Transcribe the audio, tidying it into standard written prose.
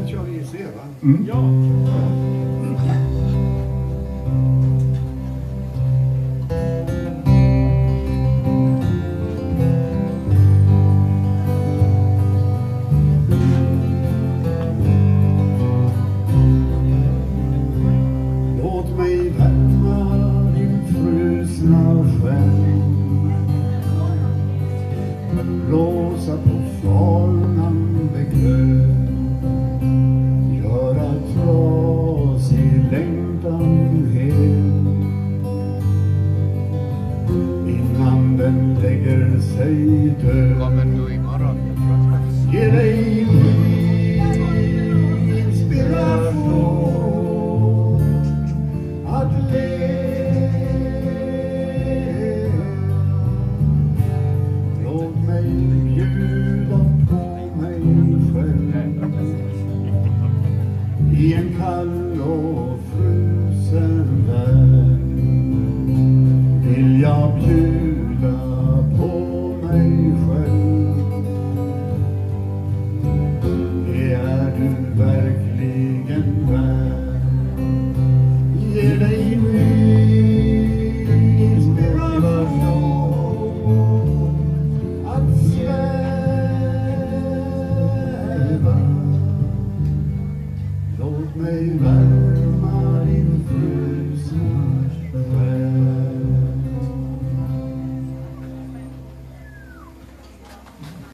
den kör vi se, va? Ja. Låt mig värma din frusna själ, blåsa på falnande glöd, göra trasig längtan hel, innan den lägger sig död. Kommer du imorgon? Ge dig ny inspiration att leva. Låt mig bjuda på mig själv i en kall och frusen värld. Vill jag bjuda på mig själv. Det är du verkligen värd. Ge dig ny inspiration att sväva. Låt mig värma